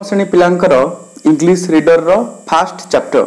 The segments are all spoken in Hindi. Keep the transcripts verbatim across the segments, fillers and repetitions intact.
श्रेणी पिलांकर इंग्लिश रीडर रो first chapter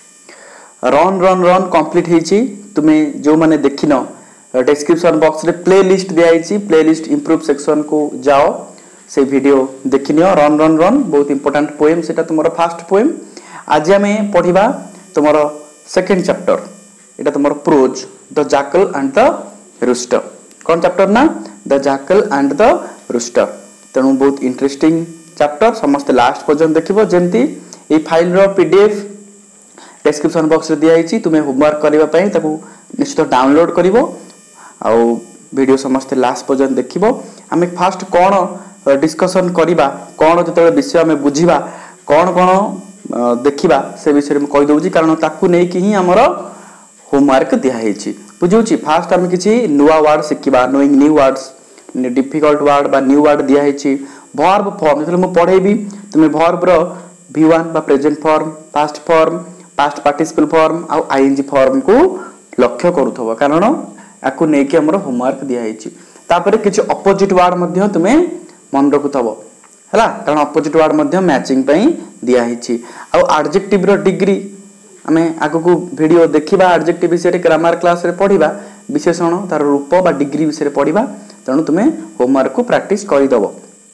run run run complete हेची तुमे जो माने देखिनो डिस्क्रिप्शन बॉक्स रे प्ले लिस्ट दिया हेची प्ले लिस्ट इंप्रूव सेक्शन को जाओ से वीडियो देखिनियो रन रन रन बहुत इंपोर्टेंट पोएम सेटा तुमरो फास्ट पोएम आज हमें पढ़िबा तुमरो सेकंड चैप्टर एटा तुमरो prose the jackal and the rooster कौन चैप्टर ना the jackal and the rooster तेणु बहुत इंटरेस्टिंग चैप्टर समस्त लास्ट पर्यंत देखिबो जेंती ए फाइल रो पीडीएफ डिस्क्रिप्शन बॉक्स रे दिया हेची तुमे होमवर्क करबा पई ताकू निश्चित डाउनलोड करिवो आ वीडियो समस्त लास्ट पर्यंत देखिबो हमें फास्ट कोन डिस्कशन करिबा कोन जते विषय हमें बुझिबा कोन कोन देखिबा से विषय में कहि दउची कारण ताकू नै कि ही हमरो होमवर्क दिया हेची बुझुची फास्ट हम किछि नुवा वर्ड सिखिबा knowing new words difficult word बा न्यू वर्ड दिया हेची वर्ब फॉर्म जते मु पढेबी तुमे वर्ब रो वी वन बा present form past form past participle form आ आईएनजी फॉर्म को लक्ष्य करूथबो कारण आकु नै कि हमरो होमवर्क दिया हेची तापरे किछि अपोजिट वर्ड मध्ये तुमे मन रखुथबो हला कारण अपोजिट वर्ड मध्ये मैचिंग पई दिया हेची आ एडजेक्टिव रो डिग्री हमें आगो को वीडियो देखिबा एडजेक्टिव विषय ग्रामर क्लास रे पढिबा विशेषण तार रूप बा डिग्री विषय पढिबा तणु तुमे होमवर्क को प्रैक्टिस करि दबो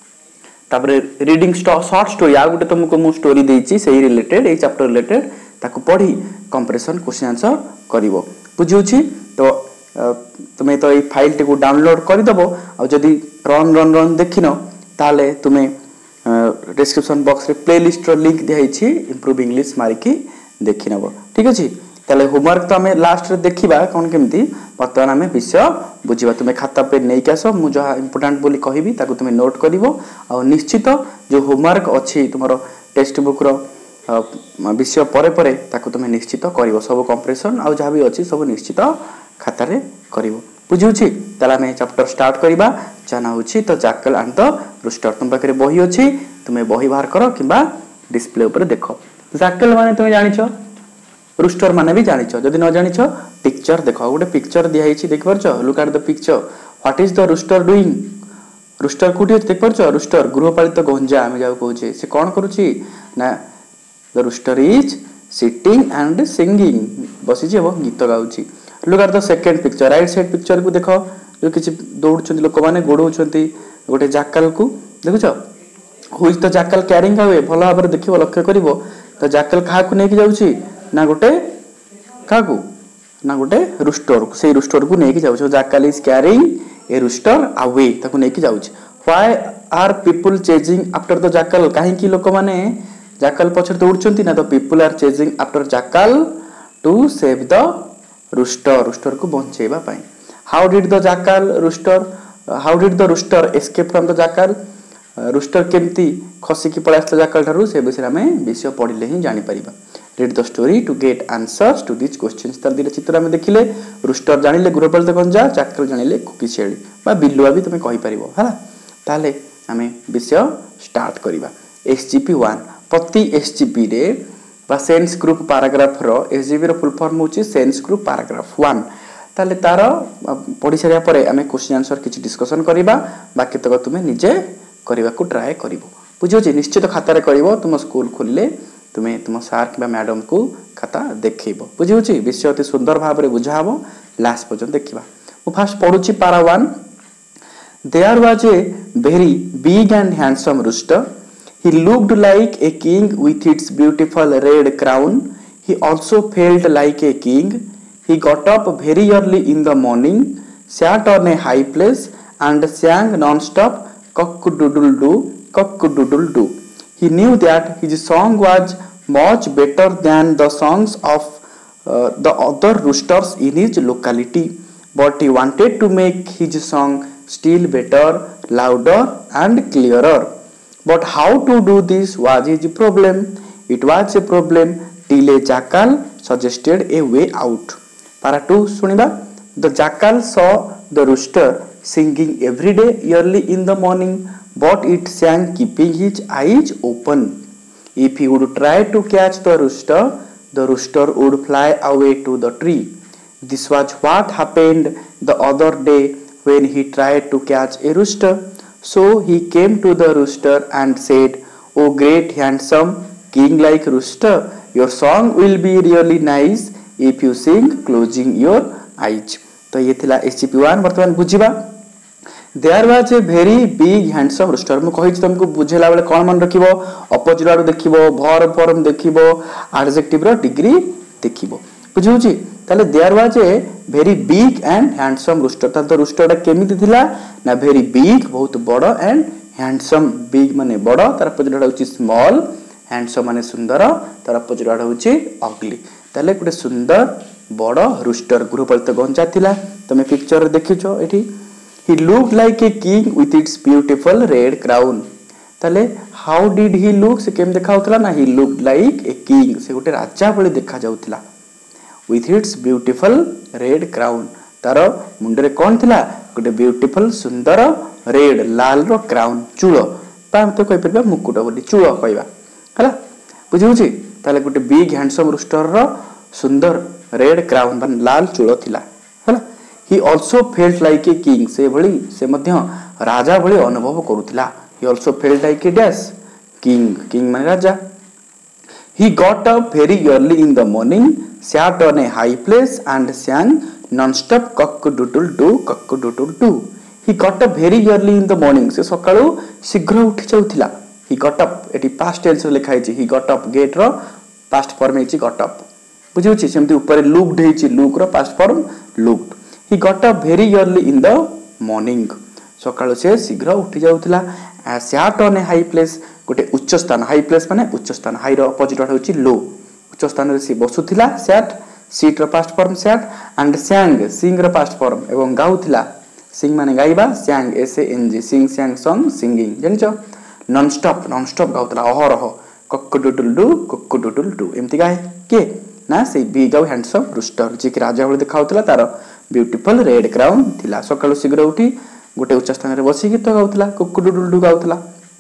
तापरे रीडिंग शॉर्ट स्टोरी आ गुटे तुमको मु स्टोरी देछि सेही रिलेटेड ए चैप्टर रिलेटेड ताको पढी कंपैरिजन क्वेश्चन आंसर करिवो बुझुछि तो तुमे तो ए फाइल टी को डाउनलोड करि दबो आ जदी रन रन रन देखिनो ताले तुमे डिस्क्रिप्शन बॉक्स रे प्लेलिस्ट रो लिंक देछि इंप्रूव इंग्लिश मारी की देखि नबो ठीक अछि ताले होमवर्क तो हमें लास्ट रे देखिबा कोन केमती वर्तमान हमें विषय बुझिबा तुमे खाता पे नै कासो मु जो इंपोर्टेंट बोली कहिबी ताको तुमे नोट करिवो आ निश्चित जो होमवर्क अछि तुमरो टेक्स्ट बुक रो विषय परे परे ताको तुमे निश्चित करिवो सब कंप्रेशन आ जहा भी अछि सब निश्चित खाता रे करिवो बुझुछि ताला में चैप्टर स्टार्ट करिबा जाना होछि तो जैकल एंड द रूस्टर तुम पाखरे बही अछि तुमे बही बाहर करो किबा डिस्प्ले ऊपर देखो जैकल माने तुमे जानिछो रूस्टर माने भी जानिछो जदि न जानिछो पिक्चर देखो गोटे पिक्चर दिया हिची देख परछो look at the picture what is the rooster doing rooster कुटी देख परछो रूस्टर गृहपालित गंजा हम जाउ कहूचे से कोन करूची ना the rooster is sitting and singing बसी जे वो गीत गाउची look at the second picture right side picture को देखो जो किछि दौड़छंती लोक माने गोडौछंती गोटे जाकल को देखुछो who is the jackal carrying away भलो भाबरे देखिबो लक्ष्य करिवो तो जाकल काहा को नै कि जाउची ना गोटे काकू ना गोटे रूस्टर से रूस्टर को नेकी जाउछ jackal is carrying a rooster away ताको नेकी जाउछ why are people chasing after the jackal काहे कि लोक माने जैकल पछर दौड़छंती ना the people are chasing after jackal to save the rooster rooster को बंचेबा पई how did the jackal rooster how did the rooster escape from the jackal rooster केमती खसी की पळे आस्ता जैकल थारु से विषय में विषय पढिले ही जानि परिबा read the story to get answers to these questions तर दिले चित्र में देखिले रूस्टर जानिले गृहपालित गंजा जैकल जानिले कुकी छेली बा बिल्लुआ भी तुमे कहि परिबो हला ताले हमें विषय स्टार्ट करिबा एसजीपी वन प्रति एसजीपी रे बा सेंस ग्रुप पैराग्राफ रो एसजीपी रो फुल फॉर्म होची सेंस ग्रुप पैराग्राफ वन ताले तार पढि सरिया परे हमें क्वेश्चन आंसर किछि डिस्कशन करिबा बाकी तक तुमे निजे करिबा को ट्राई करिवो बुझो जे निश्चित खाता रे करिवो तुम स्कूल खोलले तुमे तुम सर कि मैडम को खाता देखैबो बुझिउची विषय अति सुंदर भाव रे बुझाबो लास्ट पर्यंत देखिबा मु फास्ट पढुची para one there was a very big and handsome rooster he looked like a king with its beautiful red crown he also felt like a king he got up very early in the morning sat on a high place and sang non-stop cock-a-doodle-doo, cock-a-doodle-doo. He knew that his song was much better than the songs of uh, the other roosters in his locality, but he wanted to make his song still better, louder and clearer. But how to do this was his problem. It was a problem till a jackal suggested a way out. Para two suniba. The jackal saw the rooster singing every day early in the morning, but it sang keeping his eyes open. If he would try to catch the rooster, the rooster would fly away to the tree. This was what happened the other day when he tried to catch a rooster. So he came to the rooster and said, oh great handsome king like rooster your song will be really nice if you sing closing your eyes. तो ये थिला एससीपी वन। वर्तमान बुझिबा there was a very big handsome rooster. मु कहि तुमको बुझेला बेले कोन मन रखिबो अपोजिट आडू देखिबो वर्ब फॉर्म देखिबो एडजेक्टिव रो डिग्री देखिबो बुझुची। ताले there was a very big and handsome rooster. ताले तो रूस्टरटा केमिति थिला ना भेरी बिग बहुत बड़ एंड हैंडसम बिग माने बड़ तार अपोजिट आडू होची स्मॉल हैंडसम माने सुंदर तार अपोजिट आडू होची अगली। ताले गुटे सुंदर बड़ रूस्टर गृहपालित गंजा थिला तमे पिक्चर देखिछो एठी। He looked like a king with its beautiful red crown। ताले how did he look से केम देखा होतला ना he looked like a king से गोटे राजा भली देखा जाउतला with its beautiful red crown। तारो मुंडरे कोन थिला गोटे ब्यूटीफुल सुंदर रेड लाल रो क्राउन चूल ता तो कहि परबा मुकुट बोली चूल कहबा हला बुझुची। ताले गोटे बिग हैंडसम रूस्टर रो सुंदर रेड क्राउन बन लाल चूल थिला हला। He also felt like a king से भली से मध्य राजा भली अनुभव करुथिला। He also felt like a dash king king माने राजा। He got up very early in the morning sat on a high place and sang non-stop cock-a-doodle-doo cock-a-doodle-doo। He got up very early in the morning से सकाळू शीघ्र उठी जाउथिला। He got up एटी past tense रे लिखा हिची। He got up get row past form हिची got up बुझिउची। सेमति ऊपर looked हिची look row past form looked। He got up very early in the morning सकाळू से शीघ्र उठी जाउथिला। sat on a high place गोटे उच्च स्थान हाई प्लेस माने उच्च स्थान हाई रो अपोजिट वर्ड होची लो उच्च स्थान रे से बसुथिला sat सीट रो past form sat and sang sing रो पास्ट फॉर्म एवं गाउथिला sing माने गाइबा sang s a n g sing sang song singing जानचो नॉन स्टॉप नॉन स्टॉप गाउथिला अहरह cock-a-doodle-doo cock-a-doodle-doo एमति गाय के ना से बिग आउ हैंडसम रूस्टर जे कि राजा भली देखाउथिला तार ब्यूटीफुल रेड क्राउन थिला। सकाळू शीघ्र उठी गोटे उच्च स्थान रे बसी गीत गाउथिला cock-a-doodle-doo गाउथिला।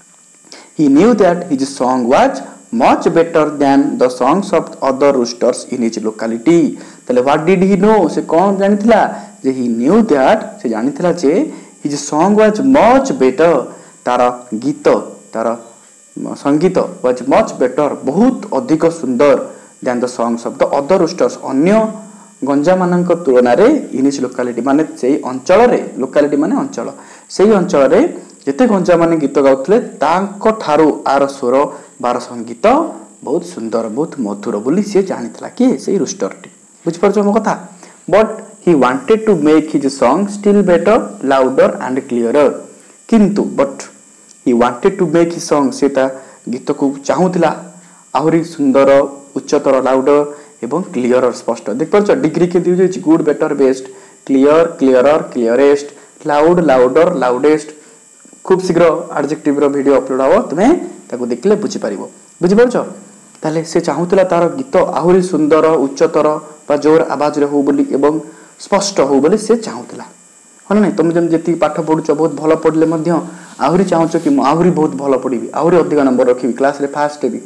He knew that his song was much better than the songs of other roosters in his locality। तले what did he know से कोन जानिथिला जे he knew that से जानिथिला जे his song was much better तार गीत तार संगीत was much better बहुत अधिक सुंदर than the songs of the other roosters अन्य गंजा मानक तुलना रे इन हिज लोकालिटी माने सेही अंचल रे लोकालिटी माने अंचल सेही अंचल रे जेते गंजा माने गीत गाउथले तांको ठारू आर स्वर बार संगीत बहुत सुंदर बहुत मधुर बोली से जानितला कि सेही रूस्टरटी बुझ परछो मो कथा। But he wanted to make his song still better louder and clearer किंतु but he wanted to make his song सेता गीत को चाहुतला आहुरी सुंदर उच्चतर लाउडर एवं क्लियर स्पष्ट देख परछो डिग्री के दिउ जे good better best clear clearer clearest loud louder loudest खूब शीघ्र एडजेक्टिव रो वीडियो अपलोड हो तुमे ताको देखले बुझी परिबो बुझी परछो। ताले से चाहुतला तार गीत आहुरी सुंदर उच्चतर बा जोर आवाज रे हो बोली एवं स्पष्ट हो बोली से चाहुतला हन नै तुम जम जेती पाठ पढुचो बहुत भलो पढले मध्य आहुरी चाहुचो कि म आहुरी बहुत भलो पढिबी आहुरी अधिक नंबर रखिबी क्लास रे फास्ट हेबी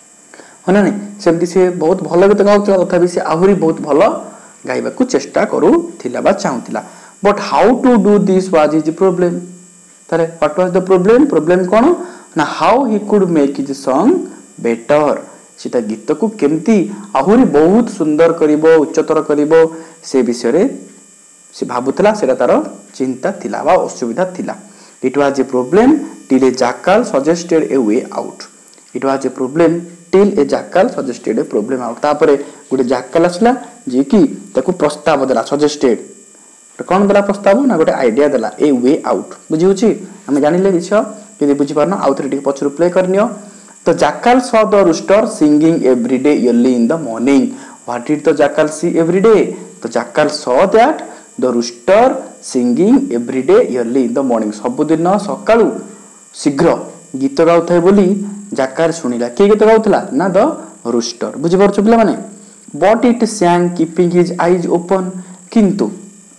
हन नै सेमती से बहुत भलो गीत गाउतला तथापि से आहुरी बहुत भलो गाइबा को चेष्टा करू थिला बा चाहुतला। But how to do this was his problem तारे what was the problem problem कोन ना how he could make his song better सीता गीत को केमती आहुरी बहुत सुंदर करिवो उच्चतर करिवो से विषय रे से भाबुतला सेटा तार चिंता थिला बा असुविधा थिला। It was a problem till a jackal suggested a way out it was a problem till a jackal suggested a problem out तापरे गुटे जाकाल असला जे कि ताको प्रस्ताव देला सजेस्टेड तो कोन देला प्रस्ताव ना गोटे आईडिया देला ए वे आउट बुझिउची हम जानिले किछ यदि बुझि परना आउथरे टिक पछरु प्ले करनियो। तो जाकाल saw the rooster singing every day early in the morning what did the jackal see every day तो जाकाल saw that the rooster singing every day early in the morning सब दिन सकाळू शीघ्र गीत गाउथाय बोली जाकाल सुनिला के गीत गाउथला ना द रूस्टर बुझि परछ पिला माने। But it sang keeping his eyes open किंतु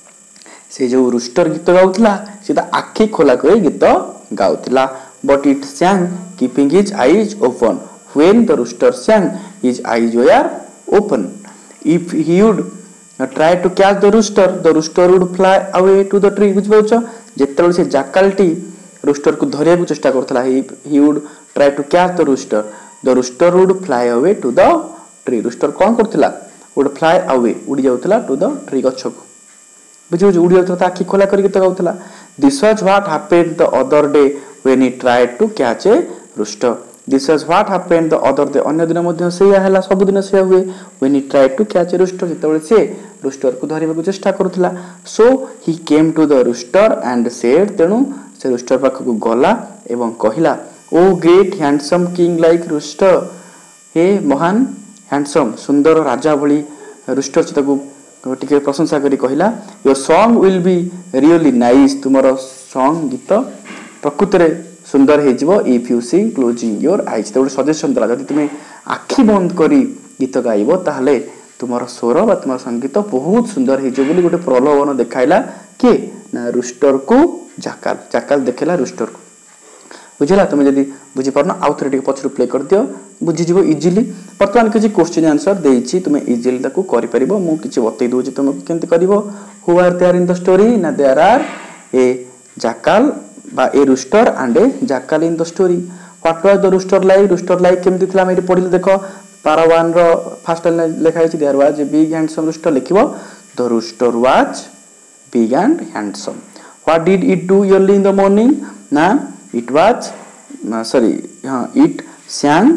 से जो रूस्टर गीत गाउथला सेता आखि खोला करी गीत गाउथला। But it sang keeping his eyes open when the rooster sang his eyes were open if he would try to catch the rooster the rooster would fly away to the tree बुझ परछ जेतल से जाकालटी रूस्टर को धरिया को चेष्टा करथला he would try to catch the rooster. The rooster would fly away to the tree. Rooster कौन करथिला would fly away उड़ी जाउतला to the tree गछ को बुझु उड़ी जाउतला ता आखि खोला करी तो गाउतला. This was what happened the other day when he tried to catch a rooster. This was what happened the other day. अन्य दिन मध्ये सेया हला सब दिन सेया हुए when he tried to catch a rooster जेतबेले से rooster को धरिबा को चेष्टा करथिला. So he came to the rooster and said तेनु से rooster पाख को गला एवं कहिला oh great handsome king like rooster. हे महान हैंडसम सुंदर राजा भली rooster से ताको टिके प्रशंसा करी कहिला your song will be really nice. तुमरो सॉन्ग गीत प्रकृतरे सुंदर हे जीवो if you sing closing your eyes. तो सजेशन दला जदि तुमे आखि बंद करी गीत गाइबो ताहले तुमरो स्वर बा तुमरो संगीत बहुत सुंदर हे जो बोली गोटे प्रलोभन देखाइला के ना रूस्टर को जाकाल जाकाल देखेला रूस्टर को बुझला. तुम जदि बुझी पारना आउ थरे टिके पछरु प्ले कर दियो बुझी जीवो इजीली. वर्तमान किछि क्वेश्चन आंसर देइछि तुमे इजीली ताकू करि परिबो. मु किछि बतै दोछि तुम केंति करिवो. Who are there in the story ना देयर आर ए जाकाल बा a rooster and a jackal in the story. What was the rooster like. Rooster like केमति थिला हम एटी पढिले देखो पारा वन रो फर्स्ट लाइन लिखा है there was a big handsome rooster लिखिबो the rooster was big and handsome. What did it do early in the morning ना इट वाज सॉरी हां इट sang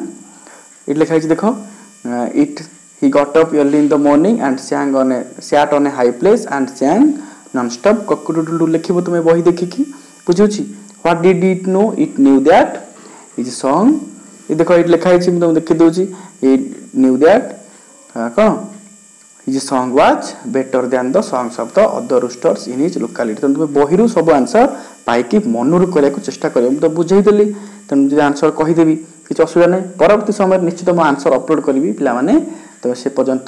इट लिखा है देखो it he got up early in the morning and sang on a sat on a high place and sang non-stop. ककुडुडुडु लिखिबो तुमे बही देखि की बुझुछि. What did it know it knew that is a song. ये देखो इट लिखा है तुम देखि दोछि इट न्यू दैट कोन his song was better than the songs of the other roosters in his locality. तुम बहिरु सब आंसर पाई कि मनरु करे को चेष्टा करियो. म तो बुझाई देली तन जे आंसर कहि देबी किछ असुविधा नै. परवर्ती समय निश्चित म आंसर अपलोड करबी पिला माने तो से पर्यंत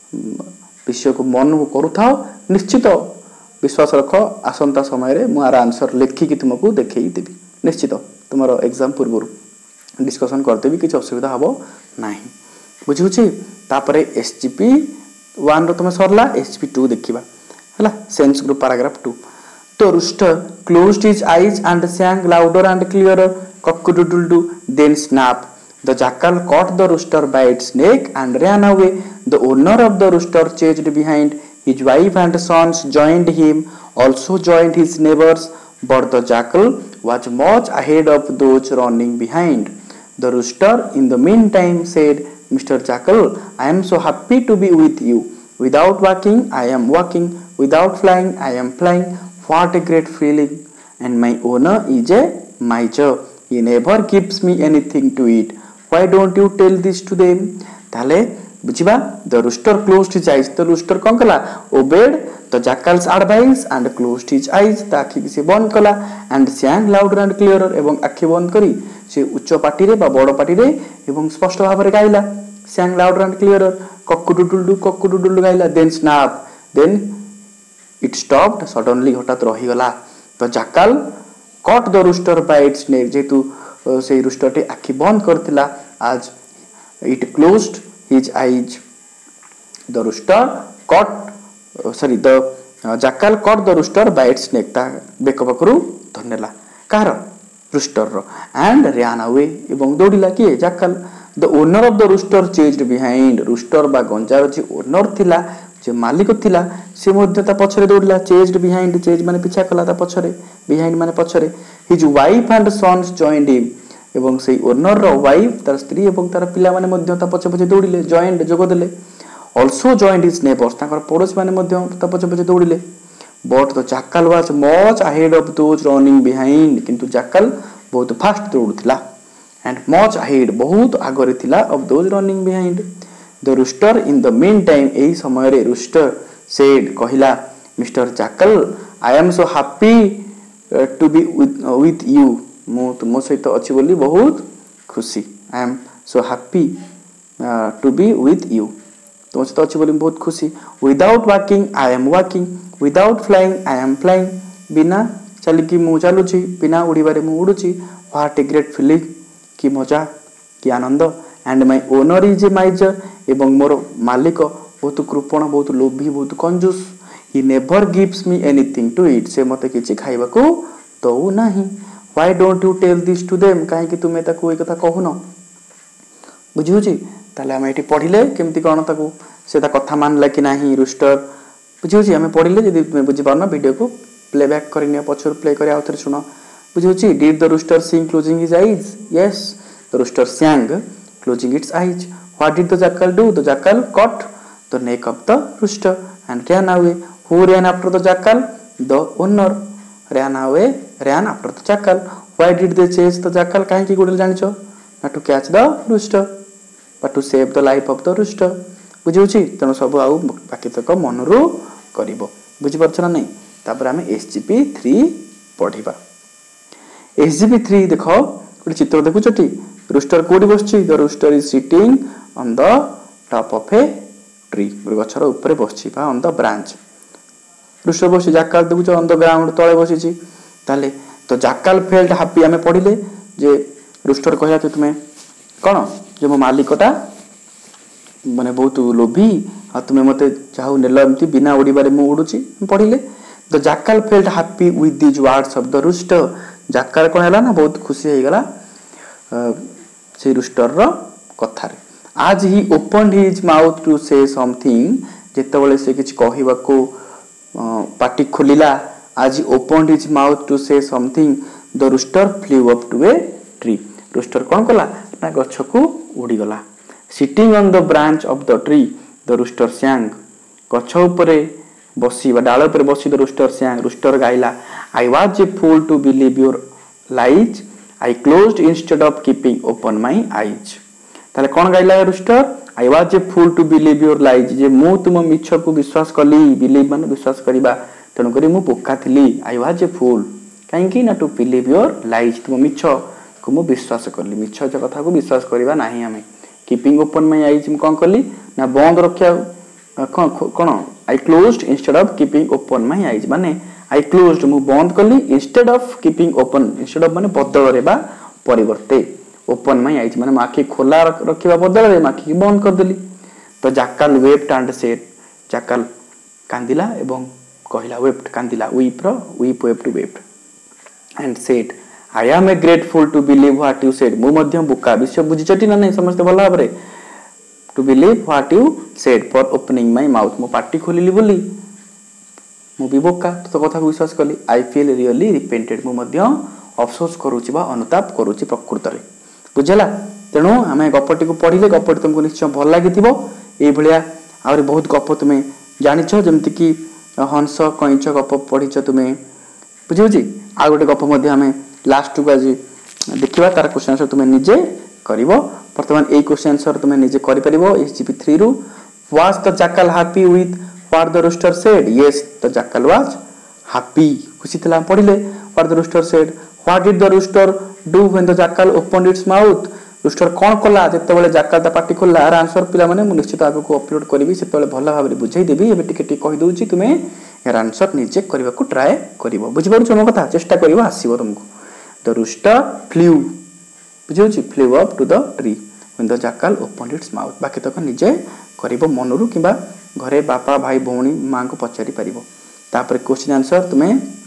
विषय को मन को करूथाओ. निश्चित विश्वास रख आसंता समय रे मु आर आंसर लिखि कि तुमको देखै देबी. निश्चित तुमरो एग्जाम पूर्व डिस्कशन करते भी किछ असुविधा हबो नाही. बुझुछि. तापरे एसजीपी वन रो तुम सरला एसजीपी टू देखिबा हला. Sense group paragraph two. The rooster closed his eyes and sang louder and clearer, cock-a-doodle-doo, then snapped. The jackal caught the rooster by its neck and ran away. The owner of the rooster chased behind. His wife and sons joined him, also joined his neighbors, but the jackal was much ahead of those running behind. The rooster in the meantime said, Mister Jackal, I am so happy to be with you. Without walking, I am walking. Without flying, I am flying. What a great feeling. And my owner is a miser. He never gives me anything to eat. Why don't you tell this to them? ताले बुझिबा. The rooster closed his eyes. The rooster कौन कला obeyed the jackal's advice and closed his eyes. ता आखि से बंद कला and sang louder and clearer. एवं आखि बंद करी से उच्च पाटी रे बा बड़ पाटी रे एवं स्पष्ट भाव रे गाइला. sang louder and clearer. cock-a-doodle-doo cock-a-doodle-doo गाइला. then snap. then it stopped suddenly. हठात रही गला. तो jackal caught the rooster by its neck. जेतु से rooster टे आखि बंद करथिला as it closed his eyes. The rooster caught uh, sorry the uh, jackal caught the rooster by its neck. ता बेक पकरू धरनेला कार rooster रो and ran away एवं दौड़िला कि jackal. The owner of the rooster chased behind. rooster बा गंजार जे ओनर थिला जे मालिक थिला से मध्ये ता पछरे दौड़िला. चेज्ड बिहाइंड चेज माने पीछा कला ता पछरे बिहाइंड माने पछरे. His wife and sons joined him. एवं सेई ओनर रो वाइफ तार स्त्री एवं तार पिला माने मध्ये ता पछे पछे दौड़िले. जॉइंड जोग देले. Also joined his neighbours. ताकर पड़ोस माने मध्ये ता पछे पछे दौड़िले. But the jackal was much ahead of those running behind. किंतु जाकाल बहुत फास्ट दौड़ुथिला and much ahead बहुत आगरे थिला of those running behind. The rooster in the meantime एही समय रे rooster said कहिला Mister Jackal, I am so happy uh, to be with, uh, with you. मो तुम सहित अछि बोली बहुत खुशी. I am so happy uh, to be with you. तुम सहित अछि बोली बहुत खुशी. Without walking I am walking. Without flying I am flying. बिना चली की मु चालुची बिना उड़ीबारे मु उडुची. What a great feeling. कि मजा कि आनंद. And my owner is a miser. एवं मोर मालिक बहुत कृपण बहुत लोभी बहुत कंजूस. He never gives me anything to eat. से मते किछि खाइबा को दउ नाही. Why don't you tell this to them कहीं तुम्हें ताको ए कथा कहून बुझी होची ताले हम एठी पढिले केमती कोन ताको से ता कथा मानला कि नाही रूस्टर बुझी होची हम पढिले जदी तुम्हें बुझी पारना वीडियो को प्लेबैक करिने पछर प्ले करे आउथर सुनो बुझी होची did the rooster sing closing his eyes yes the rooster sang closing its eyes what did the jackal do the jackal caught the neck of the rooster and ran away who ran after the jackal the owner ran away ran after the jackal why did they chase the jackal काहे की Godal जानिछो not to catch the rooster but to save the life of the rooster बुझी होची तनो सब आउ बाकी तक मनरु करिवो बुझी परछ ना नै तापर हम एसजीपी थ्री पढिबा एसजीपी थ्री देखो गोटे चित्र देखु छटी रूस्टर कोडी बसछि the rooster is sitting on the top of a tree गछर ऊपर बसछि बा ऑन द ब्रांच रूस्टर बसि जाकाल देखु छ ऑन द ग्राउंड तळे बसिछि ताले तो जाकाल फेल्ट हैप्पी हमें पढिले जे रूस्टर कहया कि तुमे कोन जे मो मालिकटा माने बहुत लोभी आ तुमे मते चाहू नेलो एमती बिना उडीबारे मु उडुछि पढिले the jackal felt happy with these words of the rooster jackal कोन हला ना बहुत खुशी हे गला से रूस्टर रो कथा रे as he opened his mouth to say something जेतेबेले से किछ कहिबा को पाटी खोलिला as opened his mouth to say something the rooster flew up to a tree rooster कोन कला ना गछ को उडी गला sitting on the branch of the tree the rooster sang गछ ऊपर बसी बा डाल ऊपर बसी द रूस्टर sang रूस्टर गाइला I was a fool to believe your lies I closed instead of keeping open my eyes ताले कोन गाइला rooster I was a fool to believe your lies जे मु तुम मिछ को विश्वास कली बिलीव माने विश्वास करिबा तनु करी मु पोका थिली I was a fool काहे कि ना टू बिलीव योर लाइज तुम मिछ को मु विश्वास करली मिछ जे कथा को विश्वास करिबा नाही हमें कीपिंग ओपन माय आईज मु कोन करली ना बंद रखिया कोन कोन I closed instead of keeping open my eyes माने I closed मु बंद करली instead of keeping open instead of माने बदल रे बा परिवर्ते open my eyes माने आखि खोला रखिबा बदल रे आखि बंद कर देली तो जाकाल wept and said जाकाल कांदिला एवं कहिला wept कांदिला weep row weep wept wept and said I am a grateful to believe what you said मु मध्य बुका विषय बुझिचटी ना नै समस्त भला भाबरे to believe what you said for opening my mouth मु पाटी खोलिली बोली मु विबोका तो कथा को विश्वास करली आई फील रियली रिपेंटेड मु मध्य अफसोस करूची बा अनुताप करूची प्रकृत रे बुझला तेनु हमें गपटी को पढिले गपटी तुमको निश्चय भल लागिथिबो ए भलिया आउरी बहुत गप तुमे जानिछो जेमति कि हंस कइछ गप पढिछ तुमे बुझियोजी आ गोटे गप मध्य हमें लास्ट को आज देखिबा तार क्वेश्चन आंसर तुमे निजे करिवो वर्तमान ए क्वेश्चन आंसर तुमे निजे करि परिबो एसजीपी थ्री रु was the jackal happy with what the rooster said yes the jackal was happy खुशी थला पढिले what the rooster said what did the rooster do when the jackal opened its mouth rooster कोन कला जते बेले jackal ता पाटी खोला आर आंसर पिला माने मु निश्चित आगु को अपलोड करबी से बेले भला भाबरे बुझाई देबी एबे टिके टिके कहि दोउची तुमे यार आंसर निजे करबा को ट्राई करिवो बुझि पड़छ मो कथा चेष्टा करिवो आसीबो तुमको the rooster flew बुझियोची flew up to the tree when the jackal opened its mouth बाकी तक निजे करिवो मनरु किबा घरे बापा भाई भौणी मां को पचारि परिबो तापर क्वेश्चन आंसर तुमे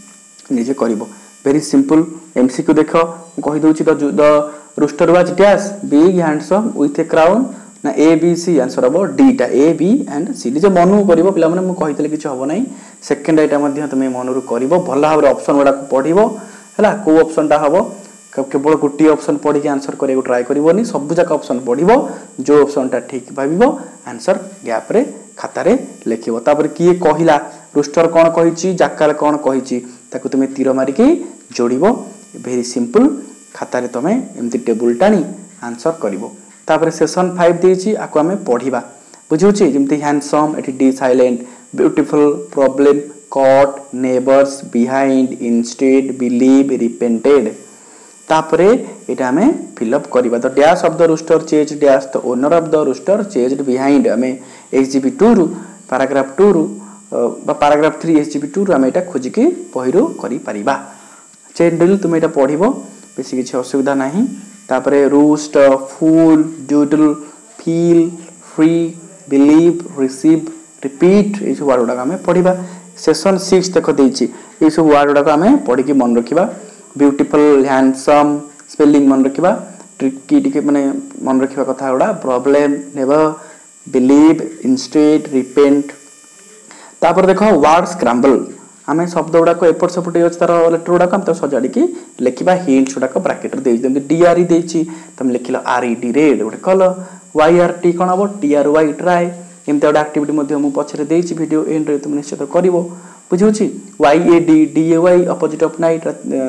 निजे करिवो वेरी सिंपल एमसीक्यू देखो कहि दोउची the rooster was dash big handsome with a crown ना ए बी सी आंसर हबो डी टा ए बी एंड सी निजे मनु करिवो पिला माने मु कहितले किछ हबो नै सेकंड आइटा मध्ये तुमे मनरु करिवो भला भाबरे ऑप्शन वाडा को पढिवो हला को ऑप्शन टा हबो केवल गोटी ऑप्शन पढ़ी के आंसर करे को ट्राई करिवोनी सब जाक ऑप्शन पढ़िवो जो ऑप्शन टा ठीक भाबिवो आंसर गैप रे खाता रे लिखिवो तापर किए कहिला रूस्टर कोन कहिची जाकाल कोन कहिची ताकू तुमे तीर मारी के जोड़िवो वेरी सिंपल खाता रे तमे एमती टेबल टानी आंसर करिवो तापर सेशन फाइव देची आको हमें पढ़िबा बुझुची जेमती हैंडसम एटी डी silent beautiful problem caught neighbours behind instead believe repented तापरे एटा हमें फिल अप करबा the dash of the rooster chase dash the owner of the rooster chased behind हमें एसजीपी टू रु पैराग्राफ टू रु बा पैराग्राफ थ्री एसजीपी टू रु हमें एटा खोजि के पहिरो करि परिबा चेन ड्रिल तुम एटा पढिबो बेसी किछि असुविधा नाही तापरे roost fool doodle feel free believe receive repeat ए सब वर्ड हमें पढिबा सेशन सिक्स तक देछि ए सब वर्ड हमें पढि के मन रखिबा ब्यूटीफुल हैंडसम स्पेलिंग मन रखिबा ट्रिकी टिके माने मन रखिबा कथा गुडा problem never believe instead repent तापर देखो वर्ड स्क्रैम्बल आमे शब्द गुडा को एपट सपट अछि तार लेटर गुडा हम त सजाडी की लिखिबा हिंट्स गुडा को ब्रैकेट रे देइ जेम डीआरई देछि तुम लिखिलो आरई डी रेड गुडा कल वाईआरटी कोन हबो टीआरवाई ट्राई एमते गुडा एक्टिविटी मध्ये हम पछरे देछि वीडियो एंड रे तुम निश्चित करिवो बुझिउछि YAD DAY opposite of night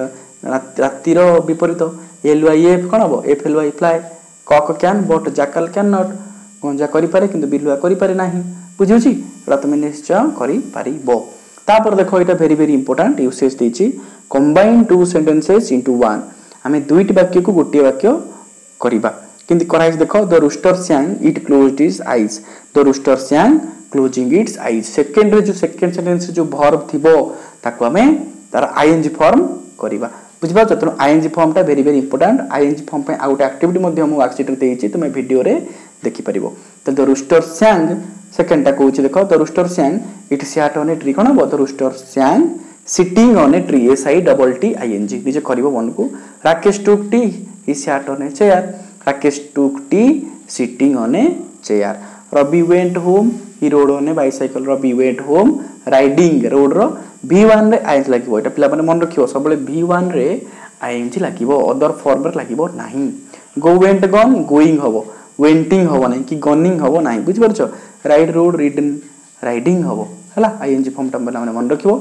रातिर विपरीत एलवाईएफ कोन हबो FLY fly cock can but jackal can not गंजा करि पारे किंतु बिलुआ करि पारे नाही बुझिउछि एटा तुम निश्चय करि पारिबो तापर देखो एटा वेरी वेरी इंपोर्टेंट यूसेज देछि combine two sentences into one हमें दुईटी वाक्य को गोटे वाक्य करिबा किंतु कराइस देखो the rooster sang it closed his eyes the rooster sang closing its eyes second रे जो सेकंड सेंटेंस जो वर्ब थिबो ताको हमें तार आईएनजी फॉर्म करिबा बुझबा जतन आईएनजी फॉर्म टा very very important ING form पे आउट एक्टिविटी मध्ये हम वर्कशीट रे देछि तुमे वीडियो रे देखि परिबो त द रूस्टर सैंग सेकंड टा कहूछि देखो the rooster sang it sat on a tree कोन the rooster sang sitting on a tree S I double T ING निजे करिवो मन को Rakesh took tea he sat on a chair Rakesh took tea sitting on a chair Ravi went home he rode on a bicycle Ravi went home riding rode रो V वन रे आईएनजी लागिवो एटा पिला माने मन रखियो सबले V वन रे आईएनजी लागिवो अदर फॉर्म रे लागिवो नाही गो वेंट गन गोइंग हबो वेंटिंग हबो नाही कि गनिंग हबो नाही बुझ परछो राइड रोड रिडन राइडिंग हबो हला आईएनजी फॉर्म टा माने मन रखिवो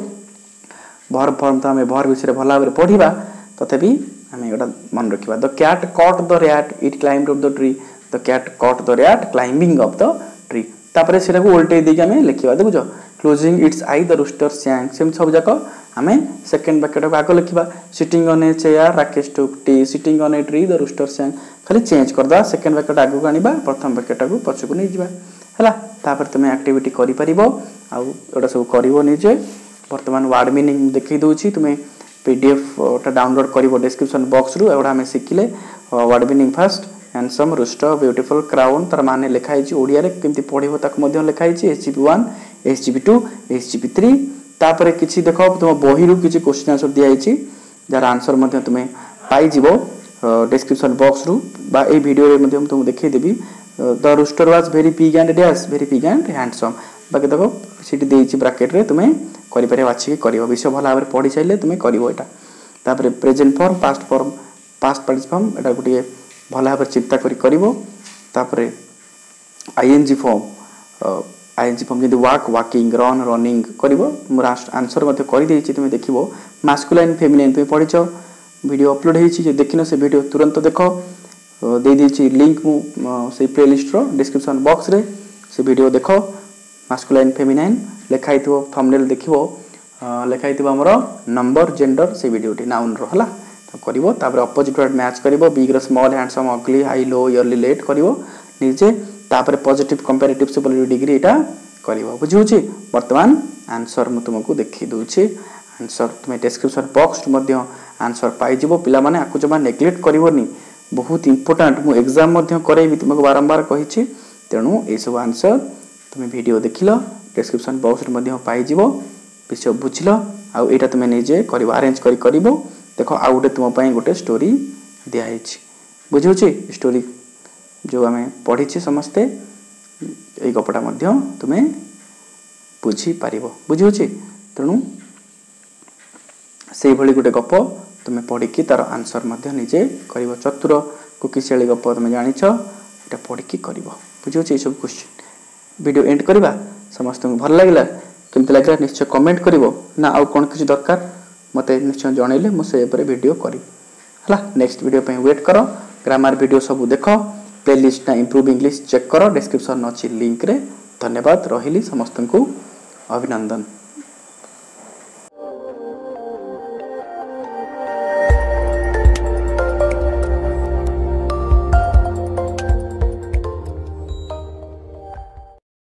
वर्ब फॉर्म त हमें वर्ब विषय भला भाबरे पढिबा तथापि हमें एटा मन रखिबा the cat caught the rat it climbed up the tree the cat caught the rat climbing up the tree तापरे सेरा को उल्टे देके हमें लिखिबा देखुजो closing its eye the rooster sang same सब जाको हमें सेकंड वाक्य को आगे लिखिबा sitting on a chair Rakesh took tea sitting on a tree the rooster sang खाली चेंज कर दा सेकंड वाक्य आगे को आनिबा प्रथम वाक्य को पछ को नै जिबा हला तापर तुमे एक्टिविटी करि परिबो आ एटा सब करिवो निजे वर्तमान वर्ड मीनिंग देखि दोछि तुमे पीडीएफ टा डाउनलोड करिवो डिस्क्रिप्शन बॉक्स रु एटा हमें सिखिले word meaning first handsome rooster beautiful crown तार माने लिखाई छि ओडिया रे केमति पढिबो ताक मध्ये लिखाई छि HGP one HGP two HGP three तापरे किछि देखो तुम बही रु किछि क्वेश्चन आंसर दियाई छि जार आंसर मध्ये तुमे पाई जिवो डिस्क्रिप्शन बॉक्स रु बा ए वीडियो रे मध्ये हम तुम देखै देबी the rooster was very big and dash very big and handsome बाकी देखो सिटी देई छि ब्रैकेट रे तुमे करि पारे वाछि करिवो विषय भला भाबरे पढि चाइले तुमे करिवो एटा तापरे present form past form past participle form एटा गुटिए भला भाबरे चिंता करि करिवो तापरे आईएनजी फॉर्म आईएनजी फॉर्म जदि वॉक वॉकिंग रन रनिंग करिवो लास्ट आंसर मध्ये करि देइ छि तुमे देखिवो मास्कुलाइन फेमिनिन तुमे पढिछो वीडियो अपलोड हेइ छि जे देखिनो से वीडियो तुरंत देखो दे दी छि लिंक मु से प्लेलिस्ट रो डिस्क्रिप्शन बॉक्स रे से वीडियो देखो मास्कुलाइन फेमिनिन लेखाइ थो थंबनेल देखिवो लेखाइ थो हमरो नंबर जेंडर से वीडियो टी नाउन रो हला तो करिवो तापर अपोजिट वर्ड मैच करिवो बिग रो small handsome ugly high low early late करिवो नीचे तापर पॉजिटिव कंपैरेटिव सुपरलेटिव डिग्री एटा करिवो बुझिउ छि वर्तमान आंसर मु तुमको देखि दउ छि आंसर तुमे डिस्क्रिप्शन बॉक्स मध्ये आंसर पाई जिवो पिला माने आकु जमा नेग्लेक्ट करिवोनी बहुत इंपोर्टेंट मु एग्जाम मध्ये करेबी तुमको बारंबार कहि छि तेनु ए सब आंसर तुमे वीडियो देखिलो डिस्क्रिप्शन बॉक्स मध्ये पाई जिवो विषय बुझिलो आ एटा तुमे निजे करिवो अरेंज करि करिवो देखो आ गुटे तुम पई गुटे स्टोरी दिया हिच बुझिउ छि स्टोरी जो हमें पढि छि समस्ते ए गपटा मध्ये तुमे बुझी पारिबो बुझिउ छि तेनु सेही भली गुटे गप तुमे पढि कि तार आंसर मध्ये निजे करिवो चतुर कुकिशेली गप तुमे जानि छ एटा पढि कि करिवो बुझिउ छि सब क्वेश्चन वीडियो एंड करबा समस्त को भल लागला केमति लागला निश्चय कमेंट करिवो ना आ कोन किछ दरकार मते निश्चय जणैले मु से ऊपर वीडियो करी हला नेक्स्ट वीडियो पे वेट करो ग्रामर वीडियो सब देखो प्लेलिस्ट ना इंप्रूव इंग्लिश चेक करो डिस्क्रिप्शन अछि लिंक रे धन्यवाद रहिली समस्त को अभिनंदन।